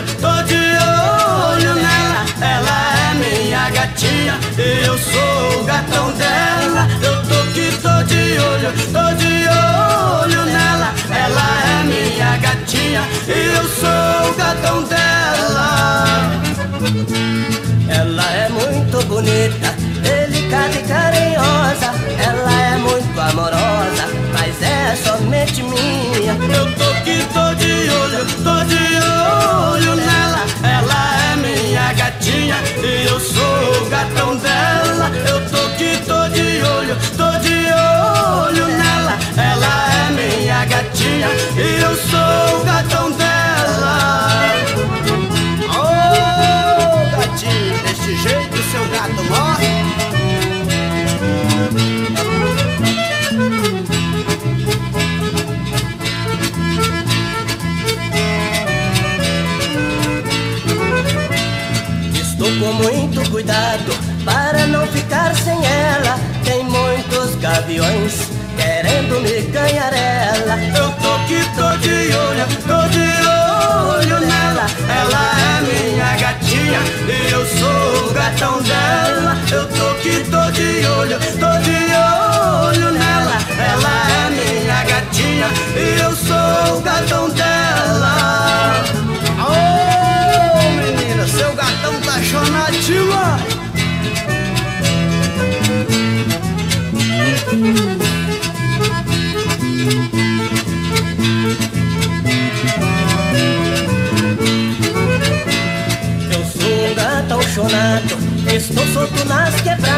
tô de olho nela. Ela é minha gatinha e eu sou o gatão dela. Eu tô que tô de olho nela. Ela é minha gatinha e eu sou o gatão dela. Ela é muito bonita, delicada e carinhosa. Ela é muito amorosa, mas é somente minha. Eu tô que tô de olho nela. Ela é minha gatinha e eu sou o gatão dela. Eu tô que tô de olho nela. Ela é minha gatinha e eu sou o gatão dela. Oh, gatinho, desse jeito seu gato morre. Estou com muito cuidado para não ficar sem ela. Tem muitos gaviões querendo me ganhar ela. Eu tô que tô de olho nela. Ela é minha gatinha e eu sou o gatão dela. Eu tô que tô de olho nela. Ela é minha gatinha e eu sou o gatão dela. Oh, menina, seu gatão tá chonativo. Eu sou um gatão chonado, estou solto nas quebradas.